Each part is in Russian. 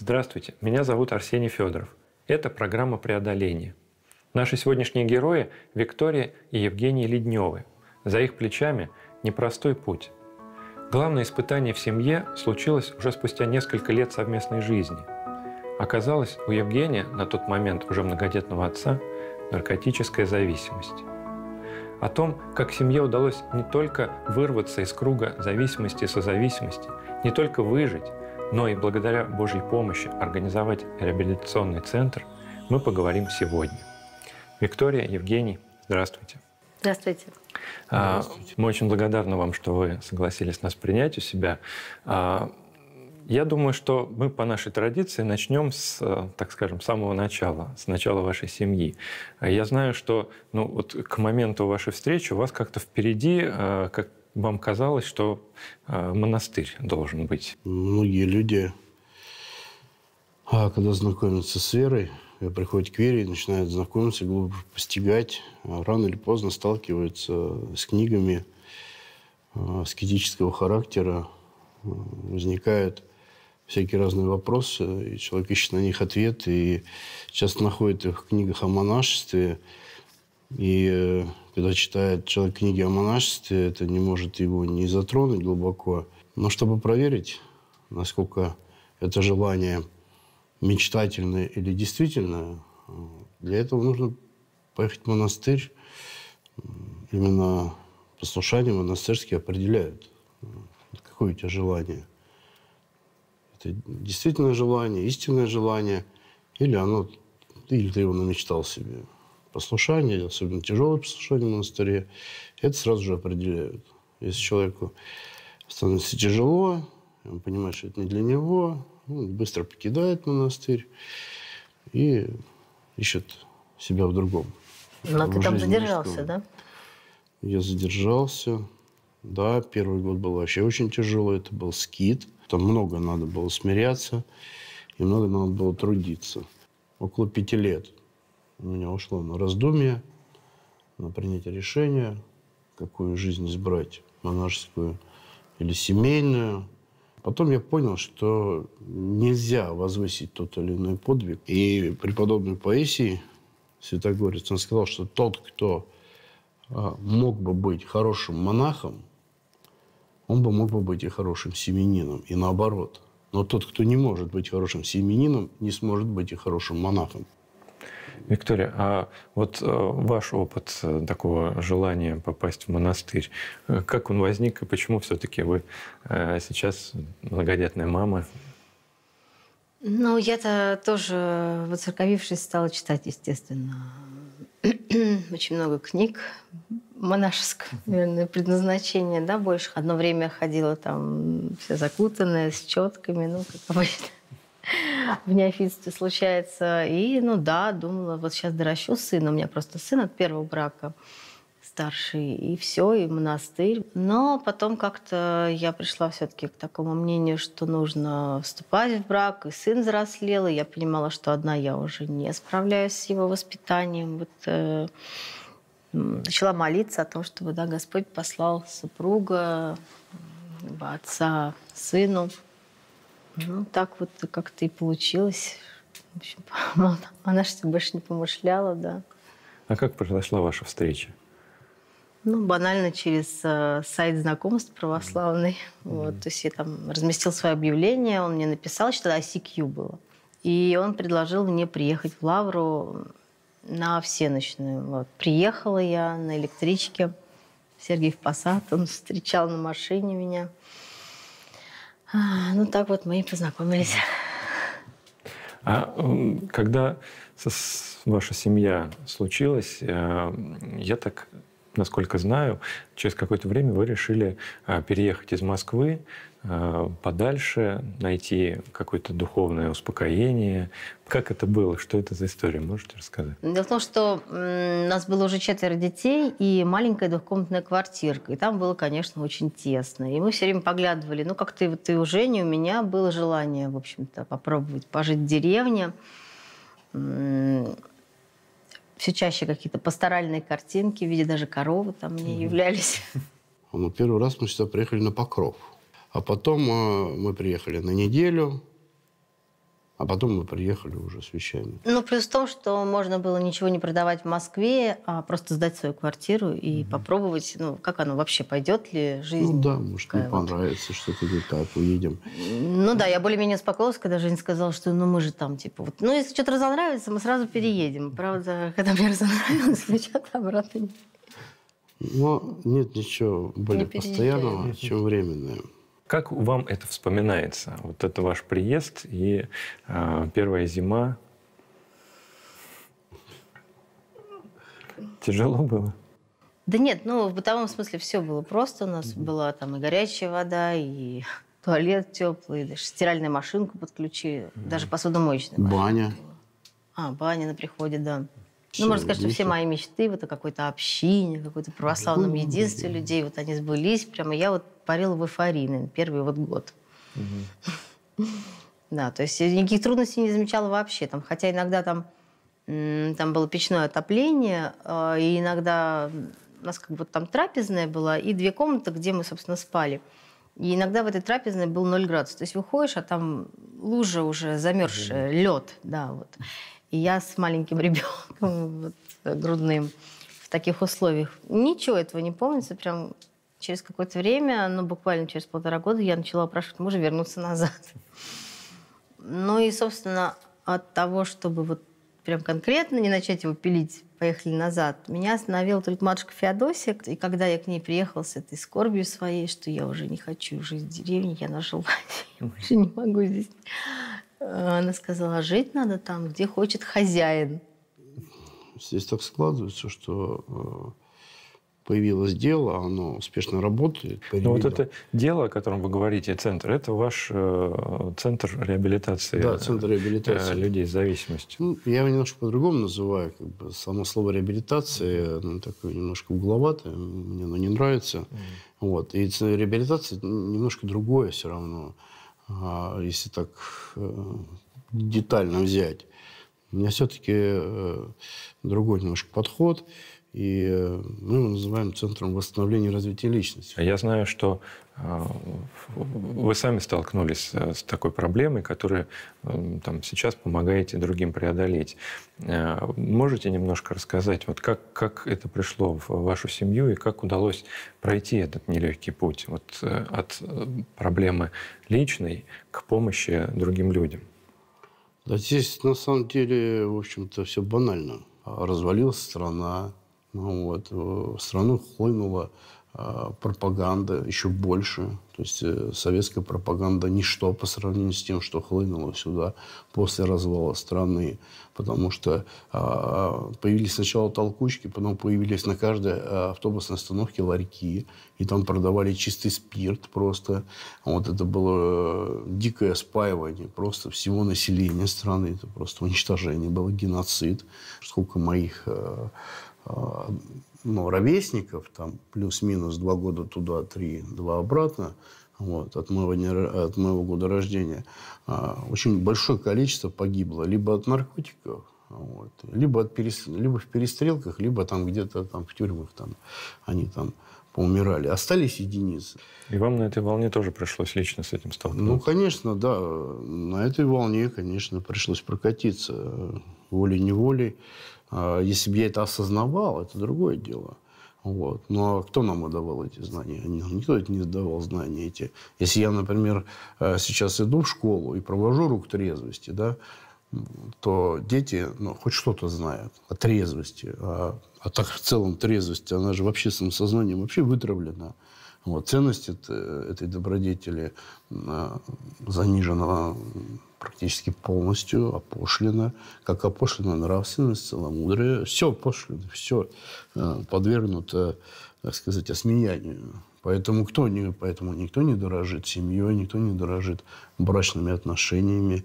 Здравствуйте, меня зовут Арсений Федоров. Это программа «Преодоление». Наши сегодняшние герои – Виктория и Евгений Ледневы. За их плечами непростой путь. Главное испытание в семье случилось уже спустя несколько лет совместной жизни. Оказалось, у Евгения, на тот момент уже многодетного отца, наркотическая зависимость. О том, как семье удалось не только вырваться из круга зависимости и созависимости, не только выжить, но и благодаря Божьей помощи организовать реабилитационный центр, мы поговорим сегодня. Виктория, Евгений, здравствуйте. Здравствуйте. Мы очень благодарны вам, что вы согласились нас принять у себя. Я думаю, что мы по нашей традиции начнем с, так скажем, самого начала, с начала вашей семьи. Я знаю, что вот к моменту вашей встречи у вас как-то впереди, как вам казалось, что монастырь должен быть. Многие люди, когда знакомятся с верой, приходят к вере и начинают знакомиться, глубже постигать, рано или поздно сталкиваются с книгами аскетического характера, возникают всякие разные вопросы, и человек ищет на них ответ, и часто находит их в книгах о монашестве. И когда читает человек книги о монашестве, это не может его не затронуть глубоко. Но чтобы проверить, насколько это желание мечтательное или действительное, для этого нужно поехать в монастырь. Именно послушание монастырские определяют, какое у тебя желание. Это действительное желание, истинное желание, или ты его намечтал себе. Послушание, особенно тяжелое послушание в монастыре, это сразу же определяют. Если человеку становится тяжело, он понимает, что это не для него, он быстро покидает монастырь и ищет себя в другом. Но ты там задержался, да? Я задержался. Да, первый год был вообще очень тяжелый. Это был скит. Там много надо было смиряться и много надо было трудиться. Около 5 лет у меня ушло на раздумье, на принятие решения, какую жизнь избрать, монашескую или семейную. Потом я понял, что нельзя возвысить тот или иной подвиг. И преподобный Паисий, святогорец, он сказал, что тот, кто мог бы быть хорошим монахом, он мог бы быть и хорошим семьянином, и наоборот. Но тот, кто не может быть хорошим семьянином, не сможет быть и хорошим монахом. Виктория, а вот ваш опыт такого желания попасть в монастырь, как он возник и почему все-таки вы сейчас многодетная мама? Я-то тоже, воцерковившись, стала читать, естественно, очень много книг монашеского, наверное, предназначения, да, больше. Одно время ходила там вся закутанная, с четками, как обычно. В неофитстве случается. И, думала, вот сейчас доращу сына. У меня просто сын от первого брака старший. И все, и монастырь. Но потом как-то я пришла все-таки к такому мнению, что нужно вступать в брак. И сын взрослел, и я понимала, что одна я уже не справляюсь с его воспитанием. Начала молиться о том, чтобы Господь послал супруга, отца сыну. Так вот как-то и получилось. В общем, монашество больше не помышляла, да. А как произошла ваша встреча? Банально через сайт знакомств православный. То есть я там разместил свое объявление, он мне написал, еще тогда ICQ было. И он предложил мне приехать в Лавру на всеночную. Приехала я на электричке. Сергей Посад, он встречал на машине меня. Так вот мы и познакомились. А когда ваша семья случилась, я так, насколько знаю, через какое-то время вы решили переехать из Москвы подальше, найти какое-то духовное успокоение. Как это было? Что это за история? Можете рассказать? Дело в том, что у нас было уже 4 детей и маленькая двухкомнатная квартирка. И там было, конечно, очень тесно. И мы все время поглядывали. Как-то и у Жени, у меня было желание, в общем-то, попробовать пожить в деревне. Все чаще какие-то пасторальные картинки в виде даже коровы там мне являлись. Первый раз мы сюда приехали на Покров. А потом мы приехали на неделю, А потом мы приехали уже с вещами. Ну, плюс в том, что можно было ничего не продавать в Москве, а просто сдать свою квартиру и попробовать, ну, как оно вообще, пойдет ли жизнь. Ну да, может, не понравится, что-то не так, уедем. Ну да, я более-менее успокоилась, когда Женя сказала, что ну мы же там, типа, вот, ну, если что-то разонравится, мы сразу переедем. Правда, когда мне разонравилось, мы что-то обратно не... Но нет ничего более постоянного, чем временное. Как вам это вспоминается? Вот это ваш приезд и первая зима. Тяжело было? Да нет, ну, в бытовом смысле все было просто. У нас была там и горячая вода, и туалет теплый, даже стиральную машинку подключили, даже посудомоечную машинку. Баня. Баня на приходе, да. Всё, Ну, можно сказать, что видите? все мои мечты, вот о какой-то общине, какой-то православном единстве людей, вот они сбылись. Прямо я вот парила в эйфории, наверное, первый вот год. Да, то есть никаких трудностей не замечала вообще. Там, хотя иногда там было печное отопление, и иногда у нас как бы там трапезная была, и 2 комнаты, где мы, собственно, спали. И иногда в этой трапезной был 0 градусов. То есть выходишь, а там лужа уже замерзшая, лед, да, вот. И я с маленьким ребенком вот, грудным в таких условиях. Ничего этого не помнится. Прям через какое-то время, ну, буквально через 1,5 года, я начала упрашивать мужа вернуться назад. Ну и, собственно, от того, чтобы вот прям конкретно не начать его пилить, поехали назад, меня остановила только матушка Феодосия. И когда я к ней приехала с этой скорбью своей, что я уже не хочу жить в деревне, я нажилась, я больше не могу здесь. Она сказала, жить надо там, где хочет хозяин. Здесь так складывается, что появилось дело, оно успешно работает. Но вот это дело, о котором вы говорите, центр, это ваш центр реабилитации, да, центр реабилитации людей с зависимостью. Ну, я его немножко по-другому называю. Как бы, само слово реабилитация, оно такое немножко угловатое, мне оно не нравится. Вот. И реабилитация немножко другое все равно. Если так детально взять. У меня все-таки другой немножко подход. И мы его называем Центром восстановления и развития личности. Я знаю, что вы сами столкнулись с такой проблемой, которую там, сейчас помогаете другим преодолеть. Можете немножко рассказать, вот как это пришло в вашу семью и как удалось пройти этот нелегкий путь вот, от проблемы личной к помощи другим людям? Да, здесь на самом деле, в общем-то, все банально. Развалилась страна. Вот. В страну хлынула пропаганда еще больше. То есть советская пропаганда ничто по сравнению с тем, что хлынуло сюда после развала страны. Потому что появились сначала толкучки, потом появились на каждой автобусной остановке ларьки. И там продавали чистый спирт просто. Вот это было дикое спаивание просто всего населения страны. Это просто уничтожение было, геноцид. Сколько моих... ровесников, там плюс-минус 2 года туда, 3, 2 обратно, вот, от моего года рождения, очень большое количество погибло либо от наркотиков, вот, либо в перестрелках, либо там где-то там в тюрьмах там, они там поумирали. Остались единицы. И вам на этой волне тоже пришлось лично с этим столкнуться? Ну, конечно, да. На этой волне, конечно, пришлось прокатиться волей-неволей. Если бы я это осознавал, это другое дело. Вот. Но кто нам выдавал эти знания? Никто это не давал знания эти. Если я, например, сейчас иду в школу и провожу рук трезвости, да, то дети хоть что-то знают о трезвости. А так в целом трезвость, она же в общественном сознании вообще вытравлена. Вот. Ценность этой добродетели занижена практически полностью, опошлена. Как опошлена нравственность, целомудрие. Все опошлено, все подвергнуто, так сказать, осмеянию. Поэтому никто не дорожит семьей, никто не дорожит брачными отношениями.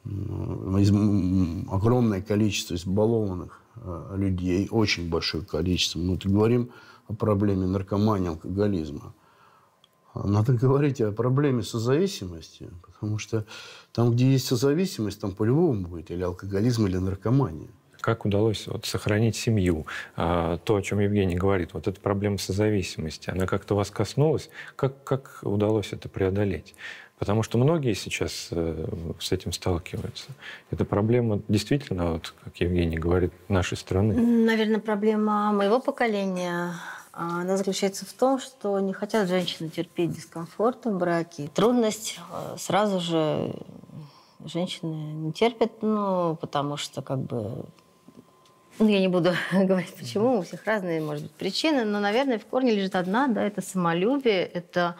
Огромное количество избалованных людей, очень большое количество. Мы тут говорим о проблеме наркомании, алкоголизма. Надо говорить о проблеме созависимости, потому что там, где есть созависимость, там по-любому будет или алкоголизм, или наркомания. Как удалось вот сохранить семью? То, о чем Евгений говорит, вот эта проблема созависимости, она как-то вас коснулась? Как удалось это преодолеть? Потому что многие сейчас с этим сталкиваются. Это проблема действительно, вот, как Евгений говорит, нашей страны. Наверное, проблема моего поколения, она заключается в том, что не хотят женщины терпеть дискомфорт в браке. Трудность сразу же женщины не терпят, ну, потому что как бы... Ну, я не буду говорить, почему, у всех разные, может быть, причины, но, наверное, в корне лежит одна, да, это самолюбие, это,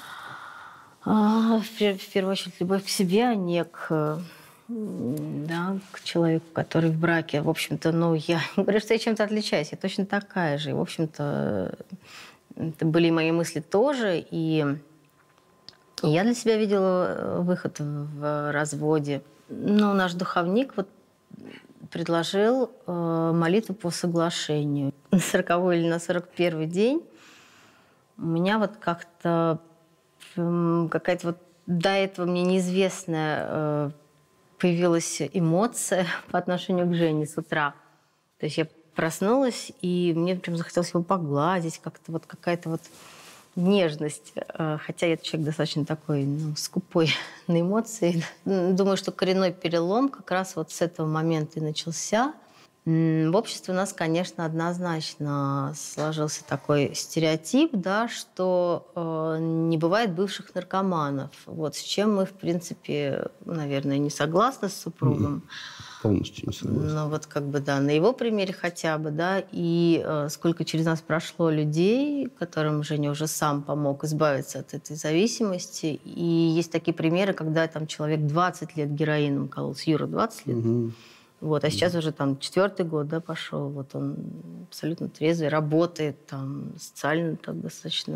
в первую очередь, любовь к себе, а не к человеку, который в браке. В общем-то, ну, я не говорю, что я чем-то отличаюсь, я точно такая же. И, в общем-то, это были мои мысли тоже, и я для себя видела выход в разводе. Ну, наш духовник вот предложил молитву по соглашению. На 40-й или на 41-й день у меня вот как-то какая-то вот до этого мне неизвестная появилась эмоция по отношению к Жене с утра. То есть я проснулась, и мне прям захотелось его погладить, как-то вот какая-то вот нежность. Хотя я человек достаточно такой, ну, скупой на эмоции. Думаю, что коренной перелом как раз вот с этого момента и начался. В обществе у нас, конечно, однозначно сложился такой стереотип, да, что не бывает бывших наркоманов. Вот, с чем мы, в принципе, наверное, не согласны с супругом. Полностью не согласен. Но вот как бы, да, на его примере хотя бы, да, и сколько через нас прошло людей, которым Женя уже сам помог избавиться от этой зависимости. И есть такие примеры, когда там человек 20 лет героином кололся. Юра, 20 лет? Угу. Вот, а сейчас уже там 4-й год, да, пошел. Вот он абсолютно трезвый, работает там социально так достаточно.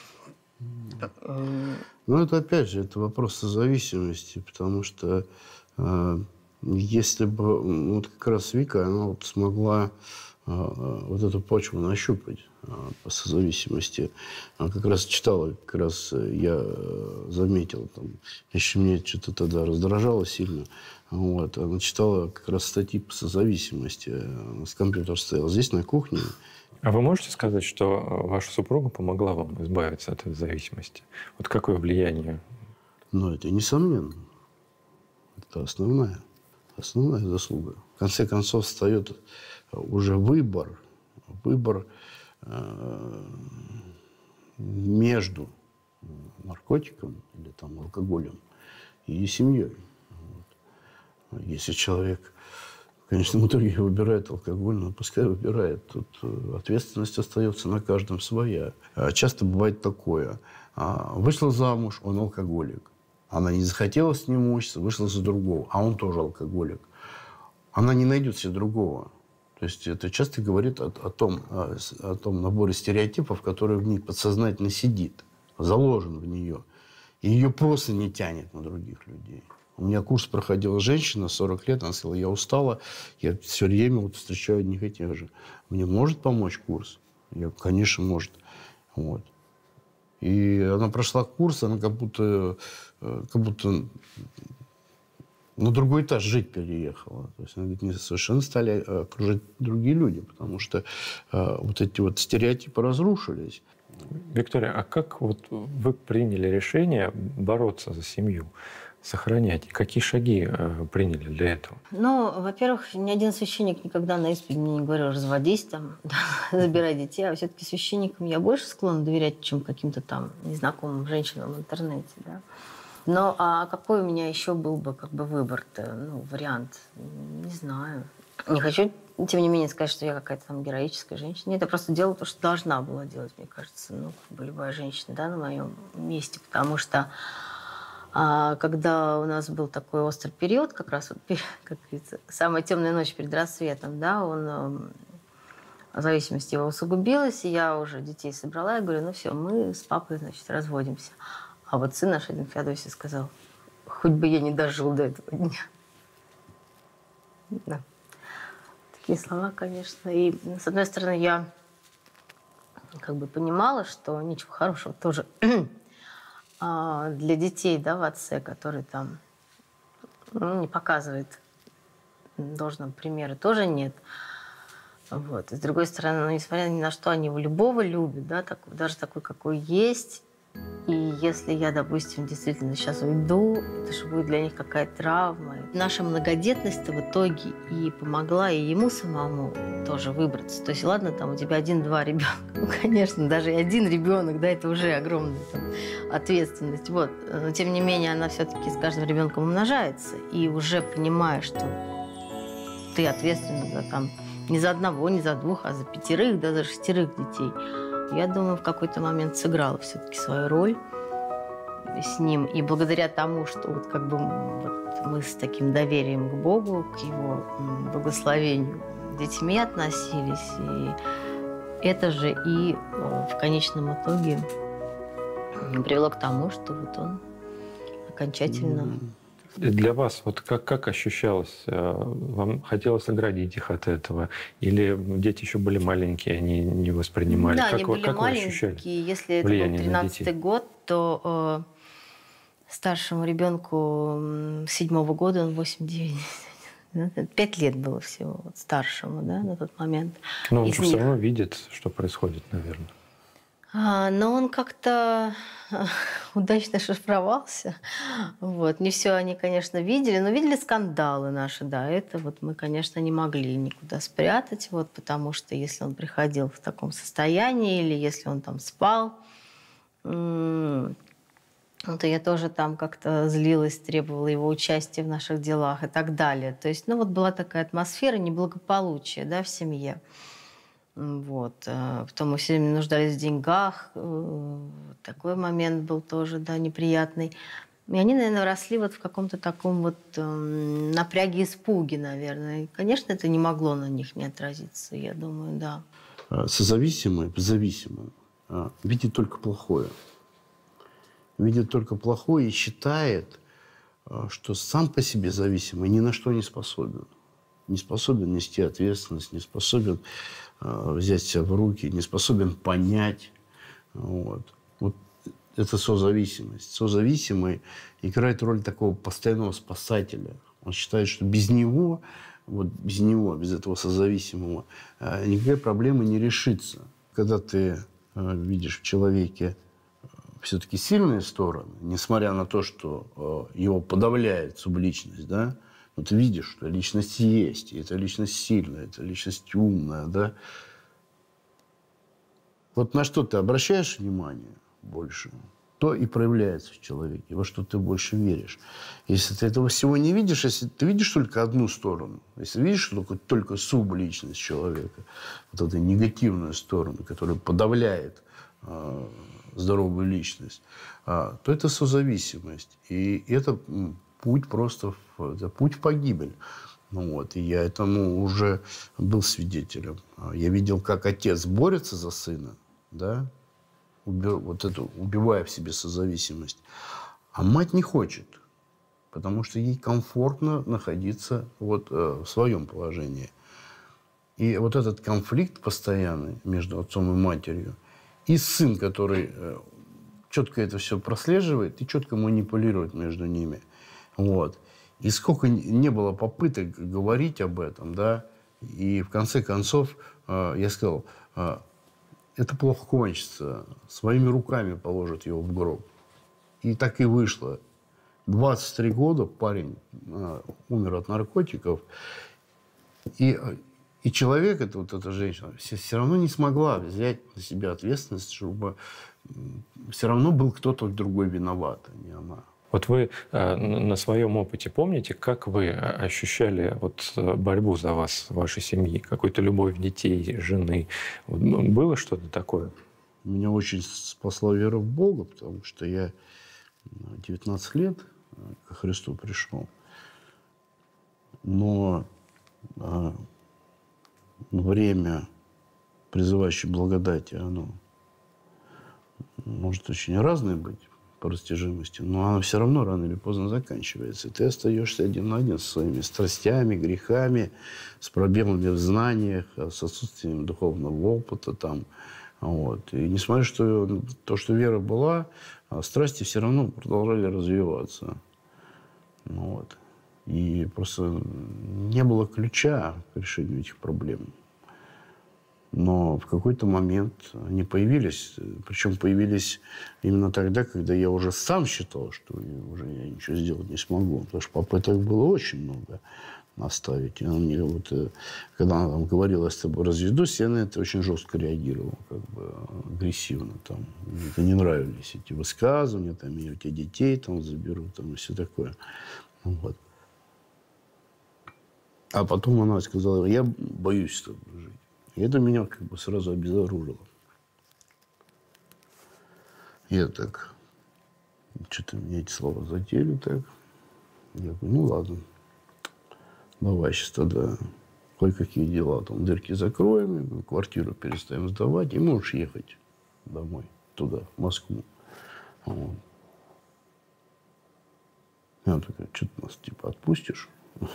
Ну, это опять же, это вопрос созависимости, потому что если бы вот как раз Вика, она вот смогла вот эту почву нащупать по созависимости. Она как раз читала, как раз я заметил, там, еще мне что-то тогда раздражало сильно. Вот, она читала как раз статьи по созависимости. С компьютера стоял здесь, на кухне. А вы можете сказать, что ваша супруга помогла вам избавиться от этой зависимости? Вот какое влияние? Ну, это несомненно. Это основная заслуга. В конце концов, встает уже выбор между наркотиком или там, алкоголем и семьей. Вот. Если человек, конечно, в итоге выбирает алкоголь, но пускай выбирает. Тут ответственность остается на каждом своя. Часто бывает такое. Вышла замуж, он алкоголик. Она не захотела с ним мучиться, вышла за другого, а он тоже алкоголик. Она не найдет себе другого. То есть это часто говорит о том наборе стереотипов, который в ней подсознательно сидит, заложен в нее. И ее просто не тянет на других людей. У меня курс проходила женщина, 40 лет, она сказала, я устала, я все время вот встречаю одних и тех же. Мне может помочь курс? Я, конечно, может. Вот. И она прошла курс, она как будто на другой этаж жить переехала. То есть она говорит, мне совершенно стали окружать другие люди, потому что вот эти вот стереотипы разрушились. Виктория, а как вот вы приняли решение бороться за семью, сохранять? Какие шаги приняли для этого? Ну, во-первых, ни один священник никогда на исповеди мне не говорил, разводись там, забирай детей. А все-таки священникам я больше склонна доверять, чем каким-то там незнакомым женщинам в интернете, да. Но а какой у меня еще был бы как бы выбор-то, ну, вариант? Не знаю. Не хочу, тем не менее, сказать, что я какая-то там героическая женщина. Нет, я просто делала то, что должна была делать, мне кажется, ну, как бы любая женщина, да, на моем месте. Потому что когда у нас был такой острый период, как раз, вот, как говорится, самая темная ночь перед рассветом, да, зависимость его усугубилась, и я уже детей собрала, я говорю, ну все, мы с папой, значит, разводимся. А вот сын наш один Феодосий сказал, хоть бы я не дожил до этого дня. Да. Такие слова, конечно. И, с одной стороны, я как бы понимала, что ничего хорошего тоже для детей, да, в отце, который там не показывает должного примера тоже нет. Вот. С другой стороны, несмотря ни на что, они его любого любят, да, даже такой, какой есть. И если я, допустим, действительно сейчас уйду, это же будет для них какая-то травма. Наша многодетность-то в итоге и помогла и ему самому тоже выбраться. То есть, ладно, там у тебя 1-2 ребенка. Ну, конечно, даже и 1 ребенок, да, это уже огромная там ответственность. Вот. Но, тем не менее, она все-таки с каждым ребенком умножается. И уже понимаешь, что ты ответственна за там не за 1, не за 2, а за 5, да, за 6 детей. Я думаю, в какой-то момент сыграла все-таки свою роль с ним. И благодаря тому, что вот как бы вот мы с таким доверием к Богу, к Его благословению детьми относились, и это же и в конечном итоге привело к тому, что вот он окончательно... Для вас вот как ощущалось? Вам хотелось оградить их от этого? Или дети еще были маленькие, они не воспринимали? Да, как они были маленькие. Если это был 13-й год, то старшему ребенку 7-го года, он 8-9, 5 лет было всего вот, старшему, да, на тот момент. Но он же все равно видит, что происходит, наверное. Но он как-то удачно шифровался. Вот. Не все они, конечно, видели, но видели скандалы наши, да. Это вот мы, конечно, не могли никуда спрятать, вот, потому что если он приходил в таком состоянии или если он там спал, то я тоже там как-то злилась, требовала его участия в наших делах и так далее. То есть, ну вот была такая атмосфера неблагополучия, да, в семье. Вот. Потом мы все время нуждались в деньгах. Такой момент был тоже, да, неприятный. И они, наверное, росли вот в каком-то таком вот напряге, испуге, наверное. И, конечно, это не могло на них не отразиться, я думаю, да. Созависимый, зависимый видит только плохое. Видит только плохое и считает, что сам по себе зависимый ни на что не способен. Не способен нести ответственность, не способен взять себя в руки, не способен понять. Вот это созависимость. Созависимый играет роль такого постоянного спасателя. Он считает, что без него, без этого созависимого, никакая проблема не решится. Когда ты видишь в человеке все-таки сильные стороны, несмотря на то, что его подавляет субличность, да, но ты видишь, что личность есть, и эта личность сильная, эта личность умная, да. Вот на что ты обращаешь внимание больше, то и проявляется в человеке, во что ты больше веришь. Если ты этого всего не видишь, если ты видишь только одну сторону, если видишь только субличность человека, вот эту негативную сторону, которая подавляет здоровую личность, то это созависимость. И это путь просто путь в погибель. И я этому уже был свидетелем. Я видел, как отец борется за сына, да, убивая в себе созависимость. А мать не хочет, потому что ей комфортно находиться в своем положении. И вот этот конфликт постоянный между отцом и матерью, и сын, который четко это все прослеживает и четко манипулирует между ними. И сколько не было попыток говорить об этом, да, и в конце концов я сказал, это плохо кончится, своими руками положат его в гроб. И так и вышло. 23 года парень умер от наркотиков, и человек, эта женщина, все равно не смогла взять на себя ответственность, чтобы все равно был кто-то другой виноват, а не она. Вот вы на своем опыте помните, как вы ощущали борьбу за вас, вашей семьи, какую-то любовь детей, жены? Было что-то такое? Меня очень спасла вера в Бога, потому что я 19 лет ко Христу пришел. Но время, призывающее благодати, оно может очень разное быть по растяжимости, но она все равно рано или поздно заканчивается. И ты остаешься один на один со своими страстями, грехами, с пробелами в знаниях, с отсутствием духовного опыта. И несмотря на то, что вера была, страсти все равно продолжали развиваться. И просто не было ключа к решению этих проблем. Но в какой-то момент они появились. Причем появились именно тогда, когда я уже сам считал, что уже я ничего сделать не смогу. Потому что попыток было очень много оставить. И она мне вот, когда она там говорила, я с тобой разведусь, я на это очень жестко реагировал, как бы агрессивно. Там. Мне это не нравились эти высказывания, там, я у тебя детей там заберу, там, и все такое. Вот. А потом она сказала, я боюсь с тобой жить. И это меня как бы сразу обезоружило. Я так, что-то мне эти слова задели так. Я говорю, ну ладно, давай сейчас тогда кое-какие дела, там дырки закроем, квартиру перестаем сдавать, и можешь ехать домой, туда, в Москву. Вот. И она такая, что ты нас типа отпустишь?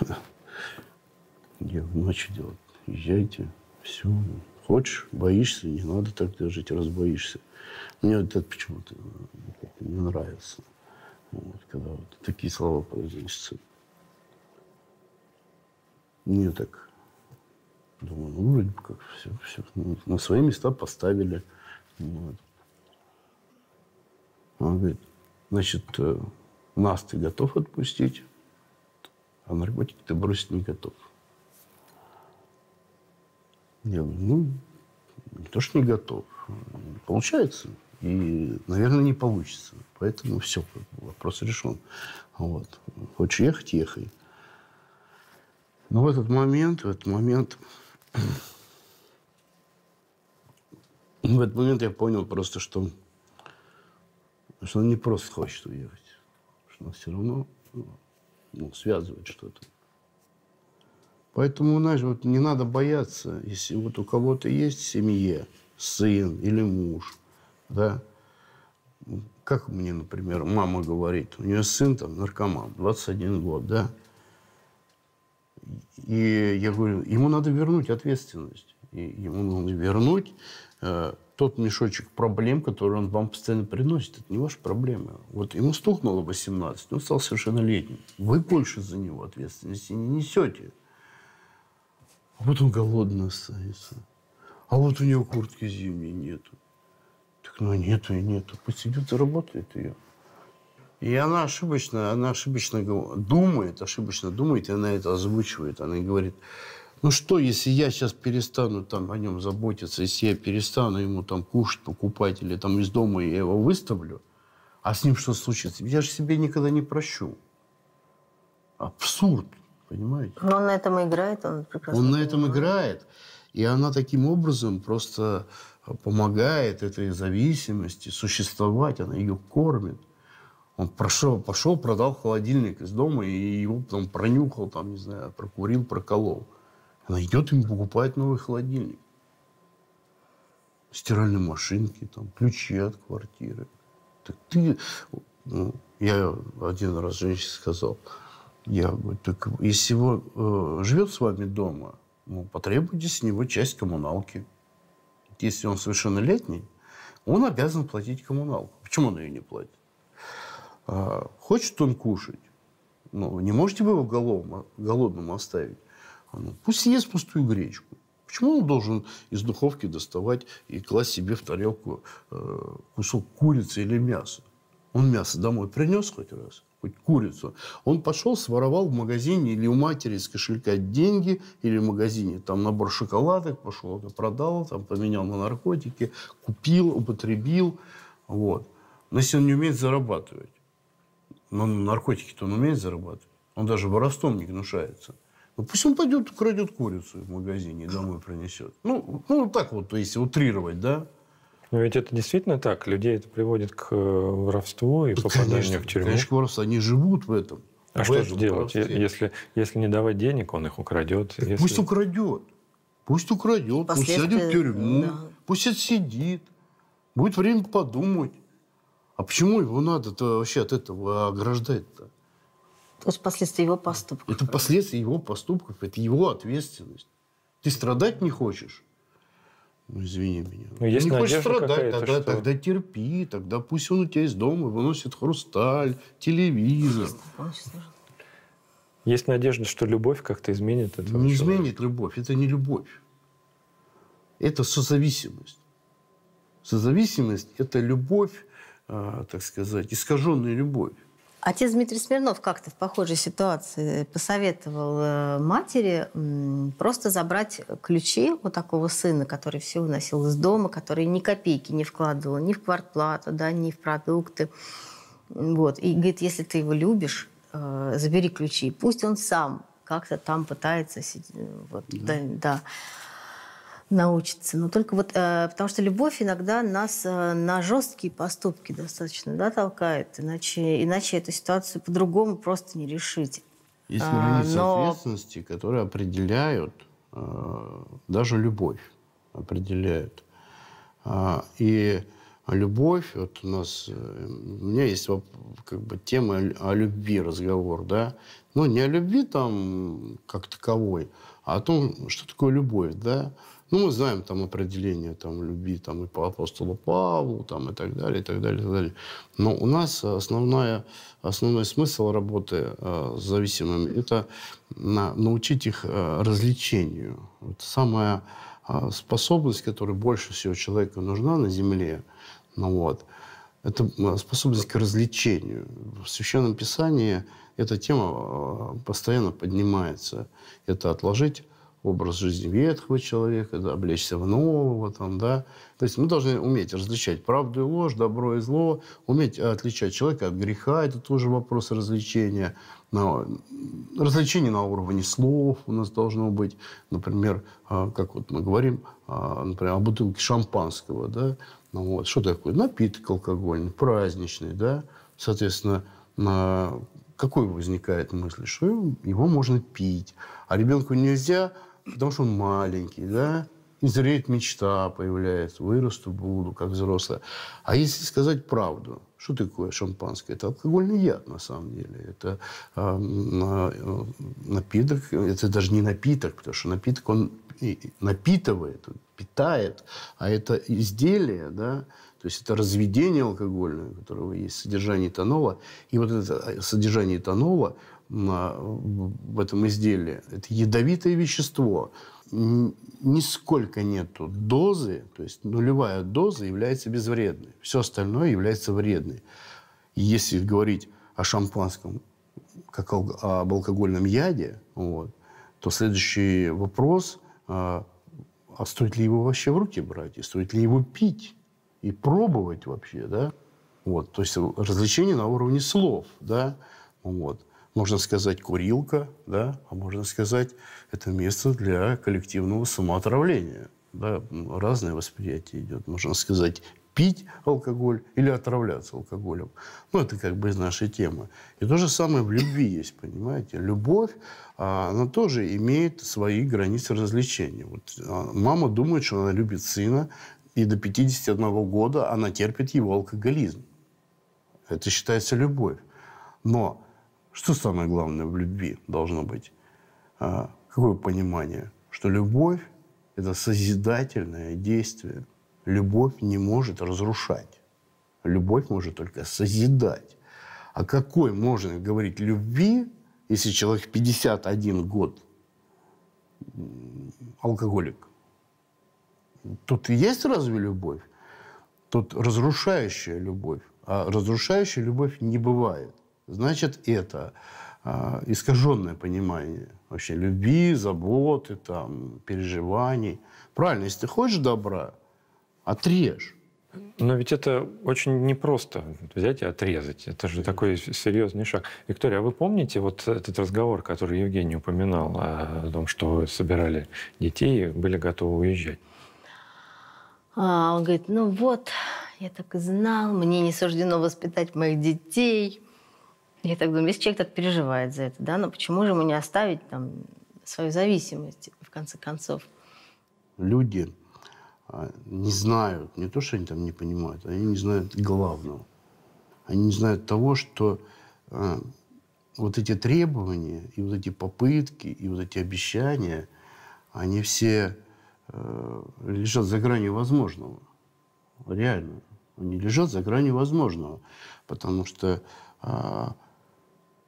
Я говорю, ну а что делать? Езжайте. Все. Хочешь, боишься, не надо так жить, раз боишься. Мне вот это почему-то не нравится. Вот, когда вот такие слова произносятся. Мне так думаю, ну, вроде бы как все на свои места поставили. Вот. Он говорит, значит, нас ты готов отпустить, а наркотики ты бросить не готов. Я говорю, ну, не то, что не готов. Получается. И, наверное, не получится. Поэтому все, вопрос решен. Вот. Хочешь ехать, ехай. Но в этот момент я понял просто, что он не просто хочет уехать. Что он все равно связывает что-то. Поэтому, знаешь, вот не надо бояться, если вот у кого-то есть в семье сын или муж, да, как мне, например, мама говорит, у нее сын там наркоман, 21 год, да, и я говорю, ему надо вернуть ответственность, и ему нужно вернуть тот мешочек проблем, который он вам постоянно приносит, это не ваша проблема. Вот ему стукнуло 18, он стал совершеннолетним, вы больше за него ответственности не несете. А вот он голодный останется. А вот у него куртки зимней нету. Так, ну, нету и нету. Пусть идет и работает ее. И она ошибочно думает, и она это озвучивает. Она говорит, ну что, если я сейчас перестану там о нем заботиться, если я перестану ему там кушать, покупать, или там из дома я его выставлю, а с ним что случится? Я же себе никогда не прощу. Абсурд. Понимаете? Но он на этом играет, он прекрасно Он на этом играет. И она таким образом просто помогает этой зависимости существовать. Она ее кормит. Он пошел, продал холодильник из дома, и его там пронюхал, там, не знаю, прокурил, проколол. Она идет им покупает новый холодильник. Стиральные машинки, там, ключи от квартиры. Так ты... Ну, я один раз женщине сказал... Я говорю, так если он живет с вами дома, потребуйте с него часть коммуналки. Если он совершеннолетний, он обязан платить коммуналку. Почему он ее не платит? Хочет он кушать, не можете вы его голодным оставить. Пусть ест пустую гречку. Почему он должен из духовки доставать и класть себе в тарелку кусок курицы или мяса? Он мясо домой принес хоть раз? Хоть курицу. Он пошел, своровал в магазине или у матери из кошелька деньги, или в магазине там набор шоколадок, пошел это продал, там, поменял на наркотики, купил, употребил. Вот. Но если он не умеет зарабатывать, но наркотики-то он умеет зарабатывать, он даже воровством не гнушается. Ну, пусть он пойдет, украдет курицу в магазине и домой принесет. Ну, так вот, если утрировать, да. Но ведь это действительно так. Людей это приводит к воровству и попаданию в тюрьму. Конечно, воровство. Они живут в этом. А что же делать? Если не давать денег, он их украдет. Пусть украдет. Пусть украдет. Пусть сядет в тюрьму. Да. Пусть отсидит. Будет время подумать. А почему его надо-то вообще от этого ограждать-то? То есть последствия его поступков. Это последствия его поступков. Это его ответственность. Ты страдать не хочешь? Ну, извини меня. Но есть не хочешь страдать, тогда терпи. Тогда пусть он у тебя из дома выносит хрусталь, телевизор. Есть надежда, что любовь как-то изменит этого Не человека? изменит любовь. Это не любовь. Это созависимость. Созависимость – это любовь, так сказать, искаженная любовь. Отец Дмитрий Смирнов как-то в похожей ситуации посоветовал матери просто забрать ключи у такого сына, который все уносил из дома, который ни копейки не вкладывал ни в квартплату, да, ни в продукты. Вот. И говорит, если ты его любишь, забери ключи. Пусть он сам как-то там пытается вот, да, научиться. Но только вот потому что любовь иногда нас на жесткие поступки достаточно, да, толкает. Иначе эту ситуацию по-другому просто не решить. Есть границы ответственности, которые определяют даже любовь. Определяют. И любовь, вот у меня есть как бы тема о любви, разговор, да. Но не о любви там как таковой, а о том, что такое любовь, да. Ну, мы знаем там определение там, любви там, и по апостолу Павлу там, и так далее, и так далее, и так далее. Но у нас основной смысл работы с зависимыми – это научить их развлечению. Вот самая способность, которая больше всего человеку нужна на земле, это способность к развлечению. В Священном Писании эта тема постоянно поднимается. Это отложить образ жизни ветхого человека, да, облечься в нового. Там, да. То есть мы должны уметь различать правду и ложь, добро и зло, уметь отличать человека от греха. Это тоже вопрос развлечения. Развлечение на уровне слов у нас должно быть. Например, как вот мы говорим, например, о бутылке шампанского. Да? Что такое? Напиток алкогольный, праздничный. Да? Соответственно, какой возникает мысль? Что его можно пить. А ребенку нельзя, потому что он маленький, да? И зреет мечта появляется. Вырасту, буду, как взрослый. А если сказать правду, что такое шампанское? Это алкогольный яд, на самом деле. Это напиток. Это даже не напиток, потому что напиток, он напитывает, питает. А это изделие, да? То есть это разведение алкогольное, у которого есть содержание этанола. И вот это содержание этанола в этом изделии – это ядовитое вещество. Нисколько нету дозы, то есть нулевая доза является безвредной. Все остальное является вредной. И если говорить о шампанском как об алкогольном яде, то следующий вопрос – а стоит ли его вообще в руки брать? И стоит ли его пить? И пробовать вообще, да? То есть развлечение на уровне слов, да? Можно сказать курилка, да? А можно сказать это место для коллективного самоотравления. Да? Разное восприятие идет. Можно сказать пить алкоголь или отравляться алкоголем. Это как бы из нашей темы. И то же самое в любви есть, понимаете? Любовь, она тоже имеет свои границы развлечения. Мама думает, что она любит сына, и до 51 года она терпит его алкоголизм. Это считается любовь. Но что самое главное в любви должно быть? Какое понимание? Что любовь – это созидательное действие. Любовь не может разрушать. Любовь может только созидать. А какой можно говорить любви, если человек 51 год алкоголик? Тут и есть разве любовь? Тут разрушающая любовь. А разрушающая любовь не бывает. Значит, это искаженное понимание вообще любви, заботы, там, переживаний. Правильно, если ты хочешь добра, отрежь. Но ведь это очень непросто взять и отрезать. Это же такой серьезный шаг. Виктория, а вы помните вот этот разговор, который Евгений упоминал, о том, что вы собирали детей и были готовы уезжать? Он говорит, я так и знал, мне не суждено воспитать моих детей. Я так думаю, если человек так переживает за это, да, но почему же ему не оставить там свою зависимость, в конце концов? Люди не знают, не то, что они там не понимают, они не знают главного. Они не знают того, что вот эти требования, и вот эти попытки, и вот эти обещания, они все лежат за гранью возможного. Реально. Они лежат за гранью возможного. Потому что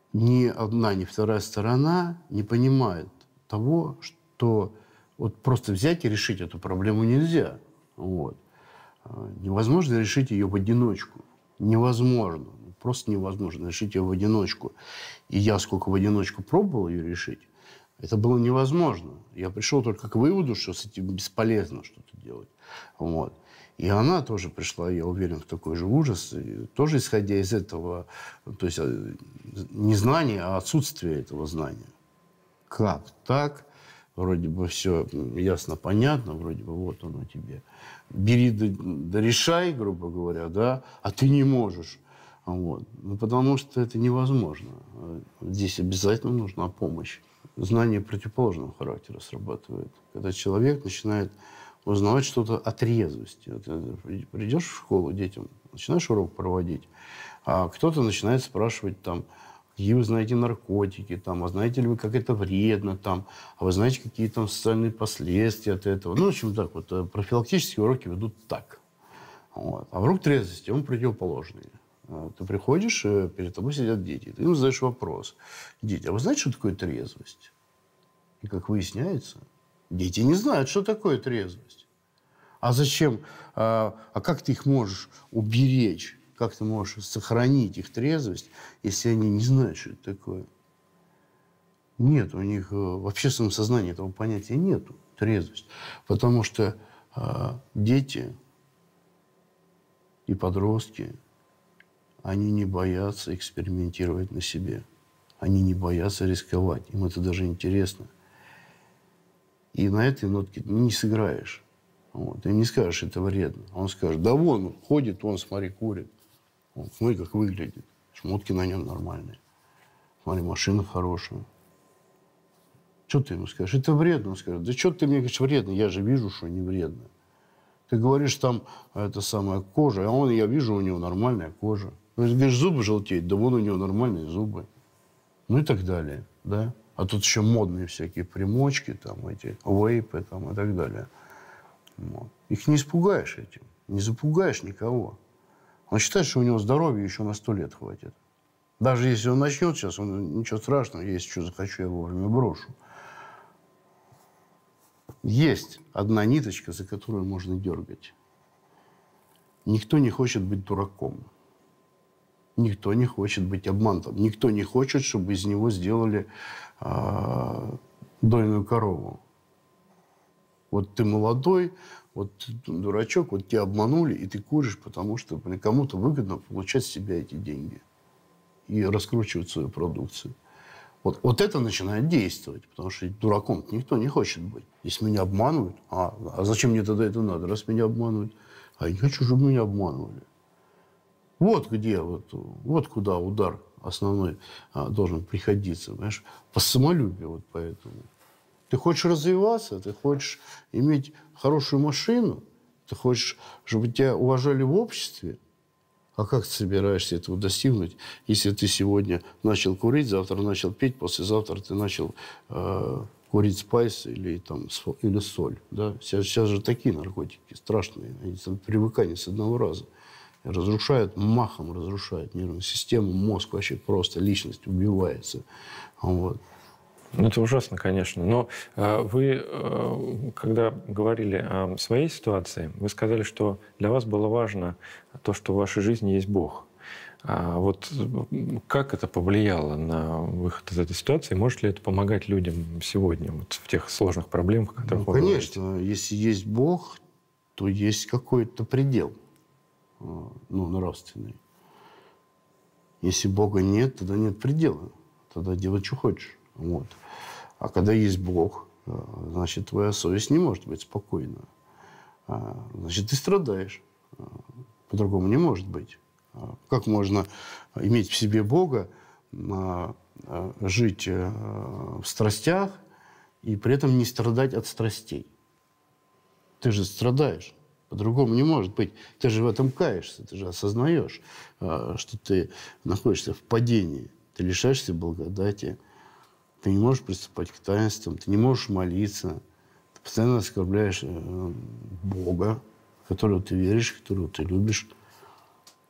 ни одна, ни вторая сторона не понимает того, что вот просто взять и решить эту проблему нельзя. Вот. Невозможно решить ее в одиночку. Невозможно. Просто невозможно решить ее в одиночку. И я сколько в одиночку пробовал ее решить, это было невозможно. Я пришел только к выводу, что с этим бесполезно что-то делать. Вот. И она тоже пришла, я уверен, в такой же ужас, и тоже исходя из этого, то есть не знания, а отсутствие этого знания. Как так? Вроде бы все ясно, понятно, вроде бы вот оно тебе. Бери да решай, грубо говоря, да, а ты не можешь. Вот. Ну, потому что это невозможно. Здесь обязательно нужна помощь. Знание противоположного характера срабатывает. Когда человек начинает узнавать что-то о трезвости. Вот, придешь в школу детям, начинаешь урок проводить, а кто-то начинает спрашивать там, какие вы знаете наркотики, там, а знаете ли вы, как это вредно, там, а вы знаете, какие там социальные последствия от этого. Ну, в общем, так вот, профилактические уроки ведут так. Вот. А урок трезвости, он противоположный. Ты приходишь, перед тобой сидят дети, ты им задаешь вопрос. Дети, а вы знаете, что такое трезвость? И как выясняется, дети не знают, что такое трезвость. А зачем? А как ты их можешь уберечь? Как ты можешь сохранить их трезвость, если они не знают, что это такое? Нет, у них в общественном сознании этого понятия нету, трезвость. Потому что дети и подростки, они не боятся экспериментировать на себе. Они не боятся рисковать. Им это даже интересно. И на этой нотке не сыграешь. Вот. Ты не скажешь, это вредно. Он скажет, да вон, ходит, вон, смотри, курит. Вот, смотри, как выглядит. Шмотки на нем нормальные. Смотри, машина хорошая. Что ты ему скажешь? Это вредно. Он скажет, да что ты мне говоришь вредно? Я же вижу, что не вредно. Ты говоришь, там, это самая кожа, а я вижу, у него нормальная кожа. Ты говоришь, зубы желтеют, да вон у него нормальные зубы. Ну и так далее, да. А тут еще модные всякие примочки, там, эти вейпы, там, и так далее. Вот. Их не испугаешь этим, не запугаешь никого. Он считает, что у него здоровья еще на 100 лет хватит. Даже если он начнет сейчас, ничего страшного, если что захочу, я вовремя брошу. Есть одна ниточка, за которую можно дергать. Никто не хочет быть дураком. Никто не хочет быть обманутым. Никто не хочет, чтобы из него сделали дойную корову. Вот ты молодой, вот ты дурачок, вот тебя обманули, и ты куришь, потому что кому-то выгодно получать с себя эти деньги и раскручивать свою продукцию. Вот это начинает действовать, потому что дураком никто не хочет быть. Если меня обманывают, а зачем мне тогда это надо, раз меня обманывают? А я не хочу, чтобы меня обманывали. Вот где, вот куда удар основной должен приходиться, понимаешь? По самолюбию вот поэтому. Ты хочешь развиваться, ты хочешь иметь хорошую машину, ты хочешь, чтобы тебя уважали в обществе. А как ты собираешься этого достигнуть, если ты сегодня начал курить, завтра начал петь, послезавтра ты начал курить спайс или соль? Да? Сейчас же такие наркотики страшные, они привыкание с одного раза. Разрушают, махом разрушают нервную систему, мозг вообще просто, личность убивается. Вот. Ну, это ужасно, конечно. Но вы, когда говорили о своей ситуации, вы сказали, что для вас было важно то, что в вашей жизни есть Бог. Вот как это повлияло на выход из этой ситуации? Может ли это помогать людям сегодня вот в тех сложных проблемах, о которых вы говорите? Конечно, если есть Бог, то есть какой-то предел, нравственный. Если Бога нет, тогда нет предела. Тогда делай, что хочешь. Вот. А когда есть Бог, значит, твоя совесть не может быть спокойна. Значит, ты страдаешь. По-другому не может быть. Как можно иметь в себе Бога, жить в страстях и при этом не страдать от страстей? Ты же страдаешь. По-другому не может быть. Ты же в этом каешься, ты же осознаешь, что ты находишься в падении. Ты лишаешься благодати. Ты не можешь приступать к таинствам, ты не можешь молиться. Ты постоянно оскорбляешь Бога, в которого ты веришь, которого ты любишь.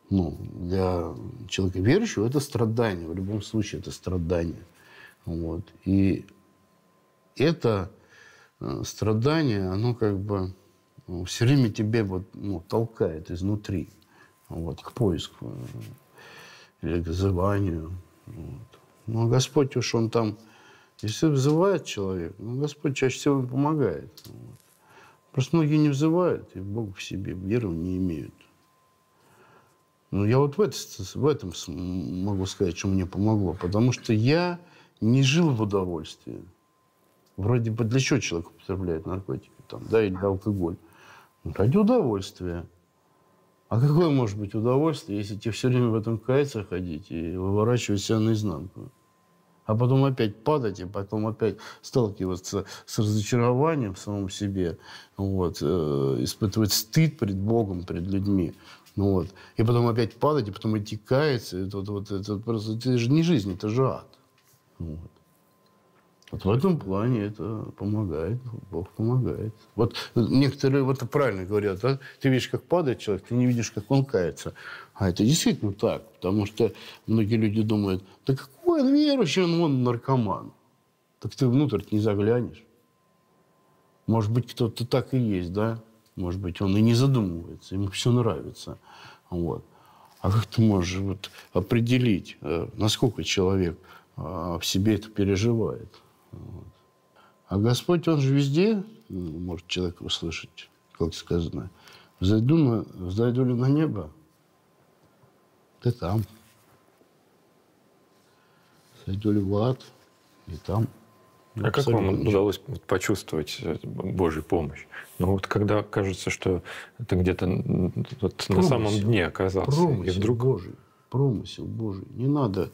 Ну, для человека верующего это страдание. В любом случае это страдание. Вот. И это страдание, оно как бы все время тебя вот, ну, толкает изнутри вот, к поиску или к взыванию. Вот. Ну, а Господь уж Он там, если взывает человек, ну, Господь чаще всего ему помогает. Вот. Просто многие не взывают, и Бога в себе веру не имеют. Ну, я вот в этом могу сказать, что мне помогло. Потому что я не жил в удовольствии. Вроде бы для чего человек употребляет наркотики, там, да, или алкоголь? Ну, ради удовольствия. А какое может быть удовольствие, если тебе все время в этом каяться ходить и выворачивать себя наизнанку? А потом опять падать, и потом опять сталкиваться с разочарованием в самом себе, вот, испытывать стыд перед Богом, перед людьми. Ну, вот. И потом опять падать, и потом идти каяться. Это просто, это же не жизнь, это же ад. Вот. Вот в этом плане это помогает, Бог помогает. Вот некоторые вот правильно говорят, да? Ты видишь, как падает человек, ты не видишь, как он кается. А это действительно так, потому что многие люди думают, да какой он верующий, он наркоман. Так ты внутрь не заглянешь. Может быть, кто-то так и есть, да? Может быть, он и не задумывается, ему все нравится. Вот. А как ты можешь вот определить, насколько человек в себе это переживает? Вот. А Господь, Он же везде, может человек услышать, как сказано. Взойду ли на небо, ты там. Зайду ли в ад, и там. А как вам удалось почувствовать Божью помощь? Ну вот когда кажется, что ты где-то вот на самом дне оказался. Промысел и вдруг... Божий. Промысел Божий. Не надо...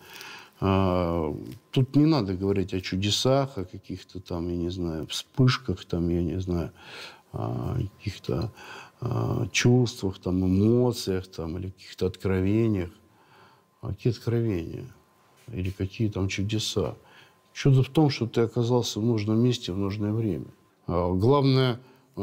Тут не надо говорить о чудесах, о каких-то там, я не знаю, вспышках, там, я не знаю, каких-то чувствах, там, эмоциях, там, или каких-то откровениях. А какие откровения? Или какие там чудеса? Чудо в том, что ты оказался в нужном месте в нужное время. Главное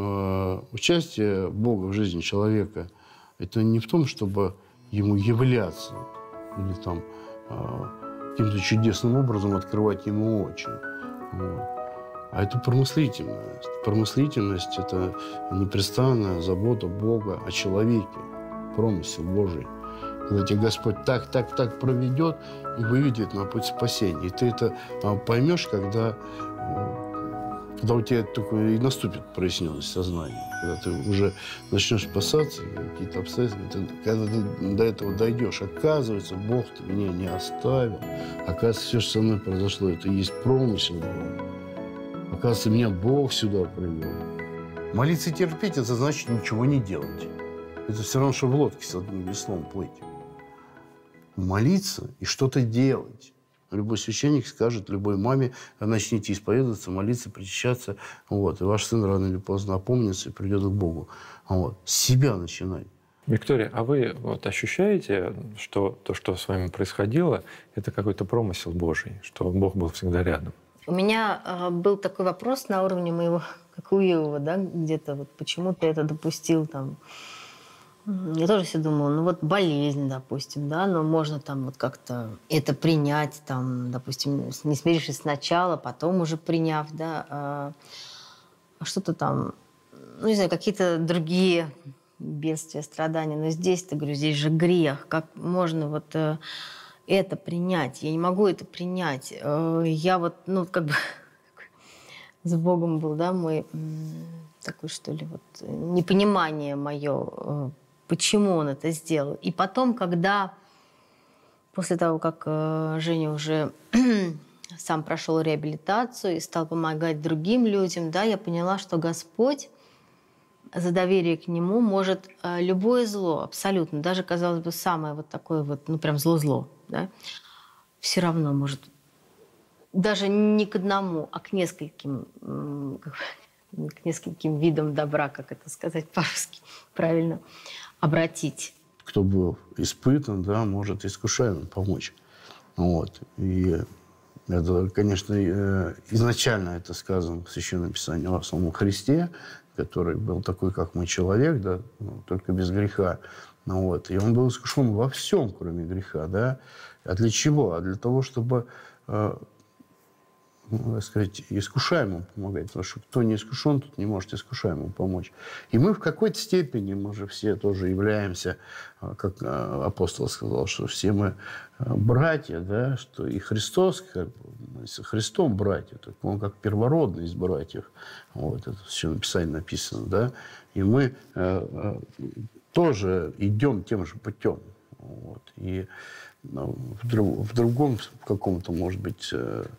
участие Бога в жизни человека – это не в том, чтобы ему являться или там каким-то чудесным образом открывать ему очи. Вот. А это промыслительность. Промыслительность – это непрестанная забота Бога о человеке. Промысел Божий. Когда тебя Господь так проведет и выведет на путь спасения. И ты это поймешь, когда у тебя только и наступит проясненность сознания. Когда ты уже начнешь спасаться, какие-то обстоятельства, когда ты до этого дойдешь. Оказывается, Бог-то меня не оставил. Оказывается, все, что со мной произошло, это и есть промысел Бога. Оказывается, меня Бог сюда привел. Молиться и терпеть – это значит ничего не делать. Это все равно, что в лодке с одним веслом плыть. Молиться и что-то делать. Любой священник скажет любой маме: начните исповедоваться, молиться, причащаться. Вот, и ваш сын рано или поздно опомнится и придет к Богу. Вот. С себя начинать. Виктория, а вы вот ощущаете, что то, что с вами происходило, это какой-то промысел Божий, что Бог был всегда рядом? У меня был такой вопрос на уровне моего, как у Иова, да, где-то вот почему ты это допустил там. Я тоже все думала, ну вот болезнь, допустим, да, но можно там вот как-то это принять, там, допустим, не смирившись сначала, потом уже приняв, да, что-то там, ну не знаю, какие-то другие бедствия, страдания. Но здесь-то, говорю, здесь же грех. Как можно вот это принять? Я не могу это принять. Я вот, ну как бы с Богом был, да, мой такой, что ли, вот непонимание мое, почему он это сделал. И потом, когда после того, как Женя уже сам прошел реабилитацию и стал помогать другим людям, да, я поняла, что Господь за доверие к Нему может любое зло, абсолютно, даже, казалось бы, самое вот такое вот, ну, прям зло-зло, да, все равно может даже не к одному, а к нескольким видам добра, как это сказать по-русски правильно, обратить. Кто был испытан, да, может искушаемым помочь. Вот. И это, конечно, изначально это сказано в Священном Писании о самом Христе, который был такой, как мы, человек, да, только без греха. Ну, вот. И он был искушен во всем, кроме греха. Да? А для чего? А для того, чтобы, так сказать, искушаемому помогать. Потому что кто не искушен, тот не может искушаемому помочь. И мы в какой-то степени, мы же все тоже являемся, как апостол сказал, что все мы братья, да, что и Христос, как бы, с Христом братья, так он как первородный из братьев. Вот, это все в Писании написано, да. И мы тоже идем тем же путем. Вот. И в другом, в каком-то, может быть,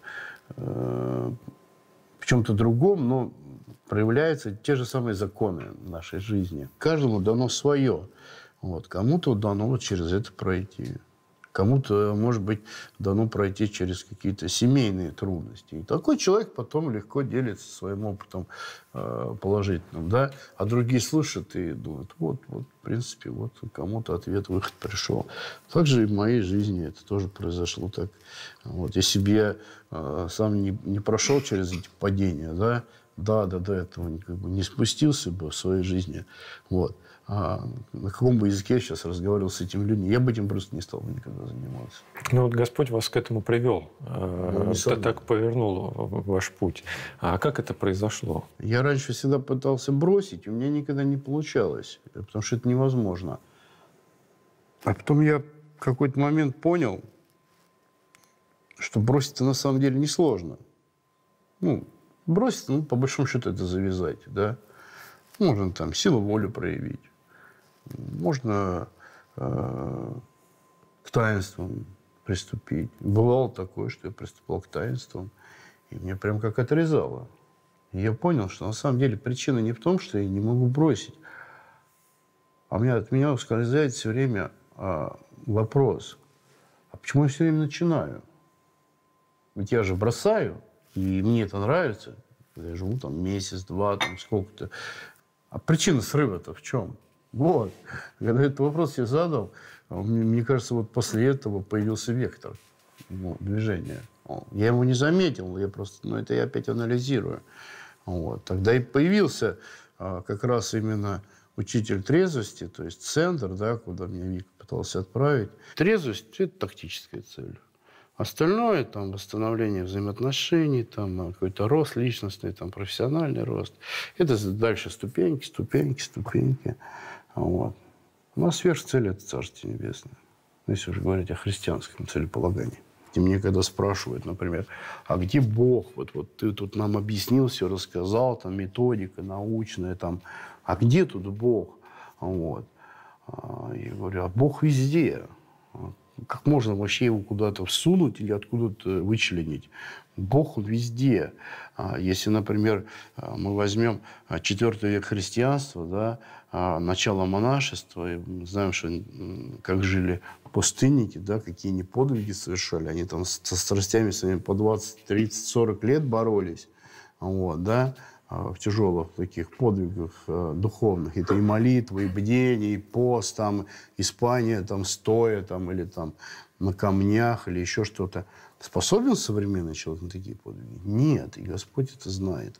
в чем-то другом, но проявляются те же самые законы нашей жизни. Каждому дано свое. Вот. Кому-то дано вот через это пройти. Кому-то, может быть, дано пройти через какие-то семейные трудности. И такой человек потом легко делится своим опытом положительным. Да? А другие слышат и думают, вот, в принципе, вот кому-то ответ, выход пришел. Так же и в моей жизни это тоже произошло так. Вот. Если бы я сам не прошел через эти падения, до этого как бы не спустился бы в своей жизни, вот. А на каком бы языке я сейчас разговаривал с этими людьми, я бы этим просто не стал бы никогда заниматься. Ну вот Господь вас к этому привел, так повернул ваш путь. А как это произошло? Я раньше всегда пытался бросить, и у меня никогда не получалось, потому что это невозможно. А потом я в какой-то момент понял, что бросить-то на самом деле несложно. Бросить, по большому счету, это завязать, да. Можно там силу воли проявить. Можно к таинствам приступить. Бывало такое, что я приступал к таинствам, и мне прям как отрезало. И я понял, что на самом деле причина не в том, что я не могу бросить. А от меня ускользает все время вопрос. А почему я все время начинаю? Ведь я же бросаю, и мне это нравится. Я живу там месяц-два, там сколько-то. А причина срыва-то в чем? Вот. Когда этот вопрос я задал, мне кажется, вот после этого появился вектор движения. Я его не заметил, я просто, это я опять анализирую. Вот. Тогда и появился как раз именно учитель трезвости, то есть центр, да, куда меня Вика пытался отправить. Трезвость – это тактическая цель. Остальное, там, восстановление взаимоотношений, там, какой-то рост личностный, там, профессиональный рост. Это дальше ступеньки. Вот. У нас сверхцель – это Царствие Небесное. Если уже говорить о христианском целеполагании. И мне когда спрашивают, например, а где Бог? Вот ты тут нам объяснил, все рассказал, там, методика научная, там, а где тут Бог? Вот. Я говорю, а Бог везде. Как можно вообще его куда-то всунуть или откуда-то вычленить? Бог, он везде. Если, например, мы возьмем 4 век христианства, да, начало монашества, и мы знаем, что, как жили пустынники, да, какие они подвиги совершали. Они там со страстями своими по 20, 30, 40 лет боролись. Вот, да, в тяжелых таких подвигах духовных. Это и молитвы, и бдение, и пост, там, и спание там, стоя там, или там, на камнях, или еще что-то. Способен современный человек на такие подвиги? Нет, и Господь это знает.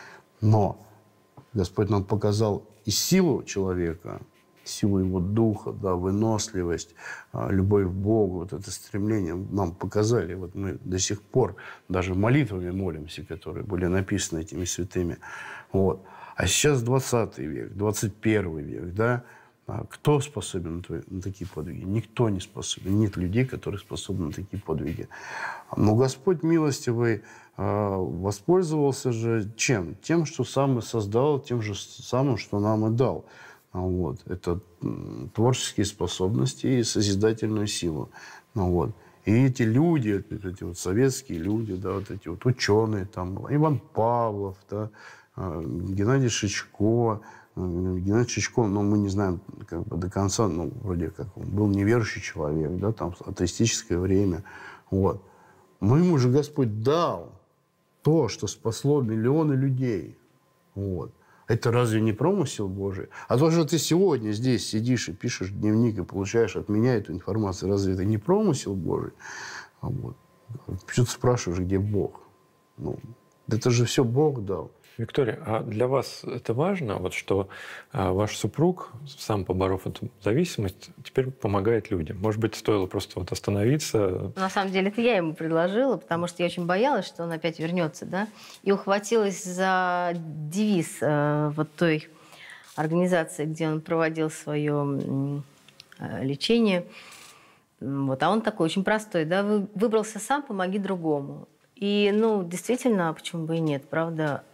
Но Господь нам показал и силу человека, силу его духа, да, выносливость, любовь к Богу, вот это стремление нам показали. Вот мы до сих пор даже молитвами молимся, которые были написаны этими святыми. Вот. А сейчас 20 век, 21 век, да, кто способен на такие подвиги? Никто не способен. Нет людей, которые способны на такие подвиги. Но Господь милостивый воспользовался же чем? Тем, что сам и создал, тем же самым, что нам и дал. Вот. Это творческие способности и созидательную силу. Вот. И эти люди, эти вот советские люди, да, вот эти вот ученые, там, Иван Павлов, да, Геннадий Шичко. Геннадий Шичко, мы не знаем как бы до конца, вроде как он был неверующий человек, да, там, атеистическое время. Вот. Но ему же Господь дал то, что спасло миллионы людей. Вот. Это разве не промысел Божий? А то, что ты сегодня здесь сидишь и пишешь дневник и получаешь от меня эту информацию, разве это не промысел Божий? Вот. Почему ты спрашиваешь, где Бог? Это же все Бог дал. Виктория, а для вас это важно, вот что ваш супруг, сам поборов эту зависимость, теперь помогает людям? Может быть, стоило просто вот остановиться? На самом деле, это я ему предложила, потому что я очень боялась, что он опять вернется, да, и ухватилась за девиз вот той организации, где он проводил свое лечение. Вот. А он такой очень простой, да, выбрался сам, помоги другому. И, ну, действительно, почему бы и нет, правда?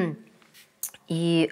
И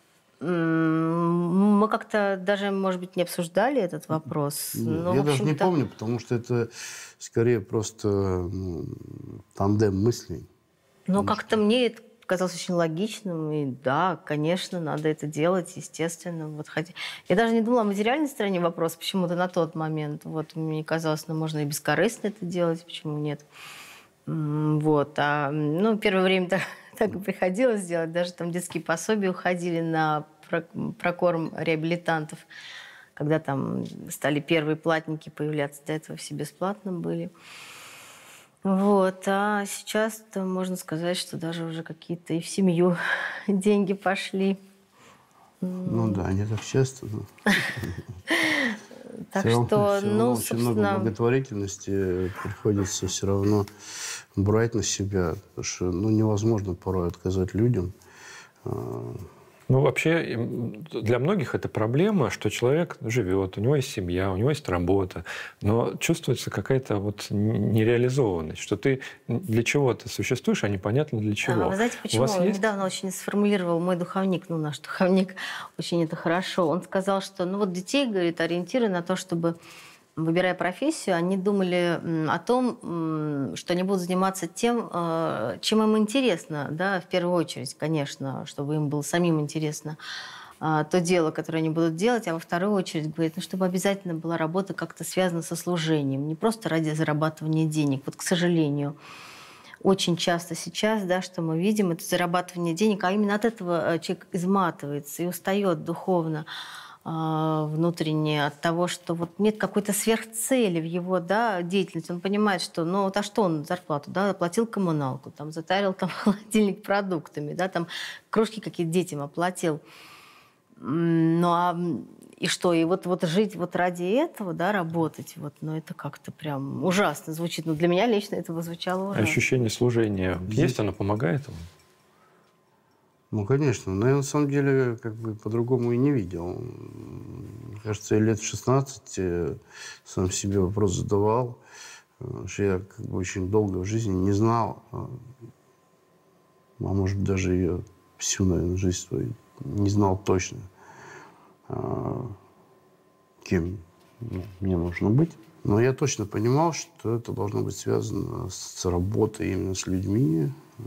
мы как-то даже, может быть, не обсуждали этот вопрос. Но, я даже не помню, потому что это скорее просто тандем мыслей. Ну, как-то мне это показалось очень логичным. И да, конечно, надо это делать, естественно. Вот, хотя... Я даже не думала о материальной стороне вопроса почему-то на тот момент. Вот, мне казалось, ну, можно и бескорыстно это делать, почему нет. Вот. Ну, первое время так и приходилось делать. Даже там детские пособия уходили на прокорм реабилитантов, когда там стали первые платники появляться. До этого все бесплатно были. Вот. А сейчас можно сказать, что даже уже какие-то и в семью деньги пошли. Ну да, не так часто. Так что, ну, очень много благотворительности приходится все равно брать на себя, потому что невозможно порой отказать людям. Ну, вообще, для многих это проблема, что человек живет, у него есть семья, у него есть работа, но чувствуется какая-то вот нереализованность, что ты для чего-то существуешь, а непонятно для чего. Вы знаете, почему? Недавно очень сформулировал мой духовник, наш духовник, очень это хорошо. Он сказал, что, вот детей, говорит, ориентиры на то, чтобы, выбирая профессию, они думали о том, что они будут заниматься тем, чем им интересно, да, в первую очередь, конечно, чтобы им было самим интересно то дело, которое они будут делать, а во вторую очередь, говорит, чтобы обязательно была работа как-то связана со служением, не просто ради зарабатывания денег. Вот, к сожалению, очень часто сейчас, да, что мы видим, это зарабатывание денег, а именно от этого человек изматывается и устает духовно, внутренне от того, что вот нет какой-то сверхцели в его, да, деятельности. Он понимает, что, а что он зарплату, да, оплатил коммуналку, там, затарил там холодильник продуктами, да, там кружки какие-то детям оплатил. И что? И вот жить вот ради этого, да, работать, это как-то прям ужасно звучит. Для меня лично это звучало ужасно. Ощущение служения есть, оно помогает вам? Ну, конечно. Но я, на самом деле, по-другому и не видел. Мне кажется, я лет в 16 сам себе вопрос задавал, что я очень долго в жизни не знал, а может, даже ее всю, наверное, жизнь свою не знал точно, кем мне нужно быть. Но я точно понимал, что это должно быть связано с работой именно с людьми.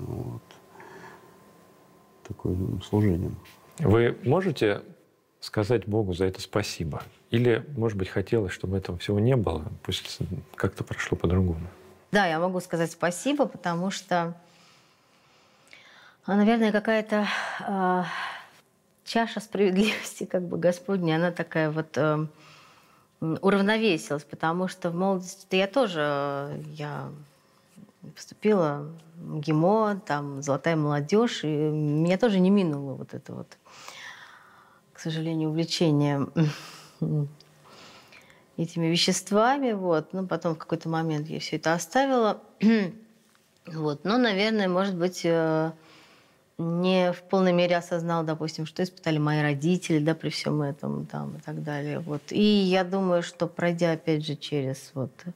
Такое служение. Вы можете сказать Богу за это спасибо? Или, может быть, хотелось, чтобы этого всего не было? Пусть как-то прошло по-другому. Да, я могу сказать спасибо, потому что, наверное, какая-то чаша справедливости, Господня, она такая уравновесилась, потому что в молодости я тоже поступила в ГИМО, там «Золотая молодежь», и меня тоже не минуло это, к сожалению, увлечение этими веществами. Но потом в какой-то момент я все это оставила. Но, наверное, может быть, не в полной мере осознала, допустим, что испытали мои родители, да, при всем этом, там, и так далее. И я думаю, что пройдя, опять же, через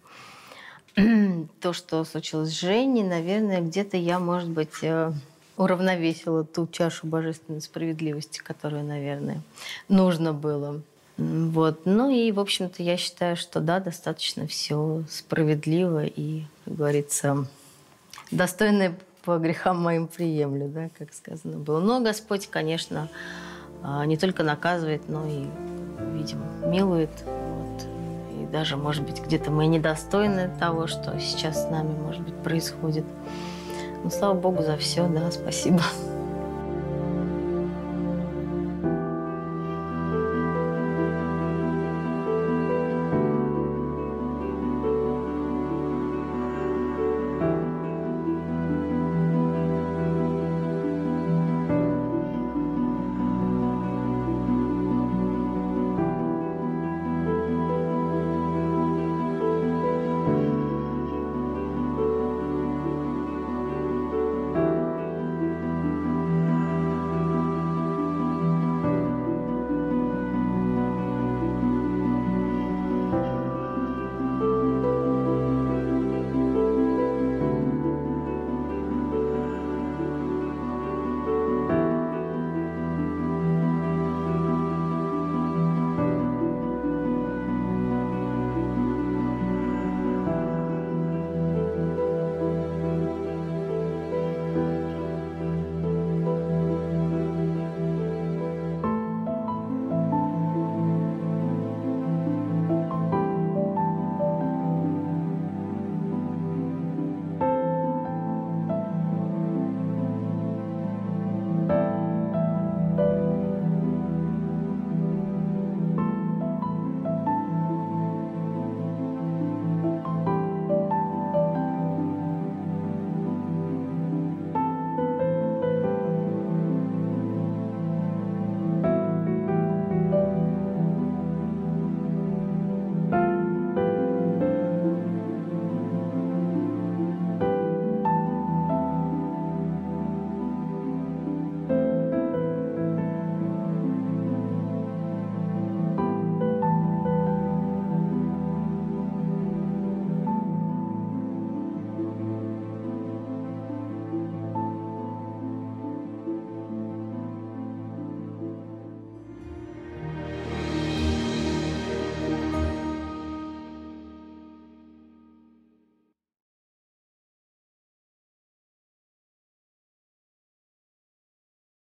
то, что случилось с Женей, наверное, где-то я, может быть, уравновесила ту чашу божественной справедливости, которую, наверное, нужно было. И, в общем-то, я считаю, что да, достаточно все справедливо и, как говорится, достойное по грехам моим приемлю, да, как сказано было. Но Господь, конечно, не только наказывает, но и, видимо, милует. И даже, может быть, где-то мы недостойны того, что сейчас с нами, может быть, происходит. Но слава Богу за все, да, спасибо.